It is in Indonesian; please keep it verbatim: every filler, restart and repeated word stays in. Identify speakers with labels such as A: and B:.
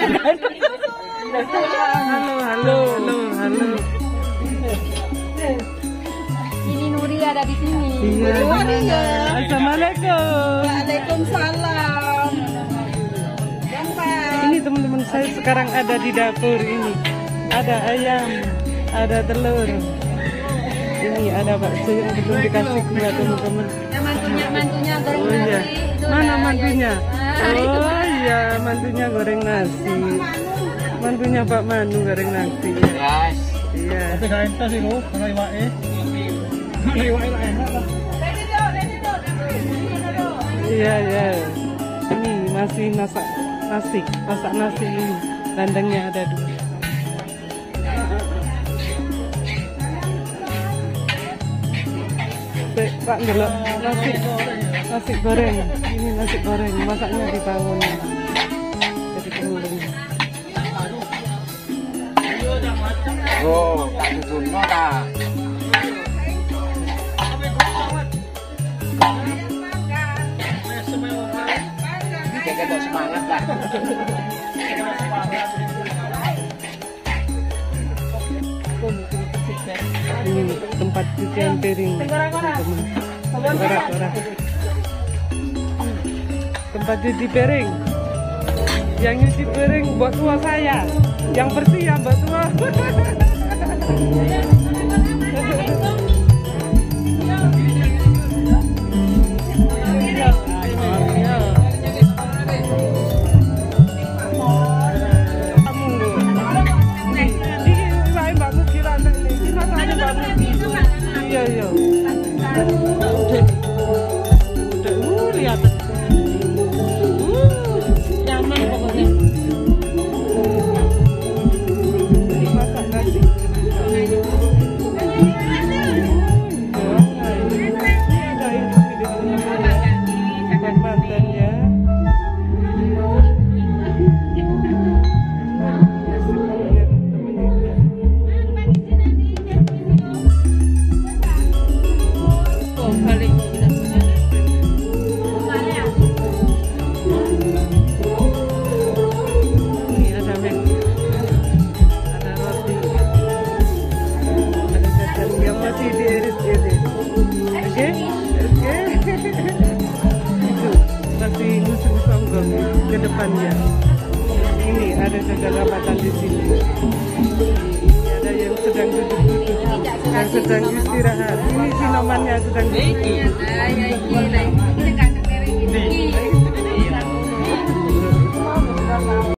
A: Halo, halo, halo, halo.
B: Ini Nuri ada di sini.
A: Iya, gimana? Assalamualaikum.
B: Waalaikumsalam.
A: Ini teman-teman saya sekarang ada di dapur ini. Ada ayam, ada telur. Ini ada bakso yang belum dikasih gula teman-teman.
B: Mantunya, mantunya goreng
A: Oh iya.
B: nasi.
A: Mana mantunya? Oh iya, mantunya goreng nasi. Mantunya Pak Manu goreng nasi.
C: Guys.
A: Iya.
C: Tapi saya entah sih lo, kalau iwae. Kalau iwae lah enak lah.
A: Iya, iya. Ini masih masak nasi, masak nasi ini. Dandangnya ada dua. Pak ngelok nasi, nasi goreng. Ini nasi goreng, masaknya di bangun. Jadi kemulung.
C: Oh, tak dudukno ta. Kita semangat lah.
A: Ini tempat cucian piring. Teman-teman. Tempat cuci piring. Yang cuci piring buat tua saya. Yang bersih ya buat tua. Iya, iya. Udah, uh, lihat. Uh, nyaman pokoknya. Masak nasi. Buat mantan ya. Ke depannya ini ada jaga-jabatan di sini. Ada yang sedang duduk-duduk, yang sedang istirahat. Ini sinomannya sedang duduk.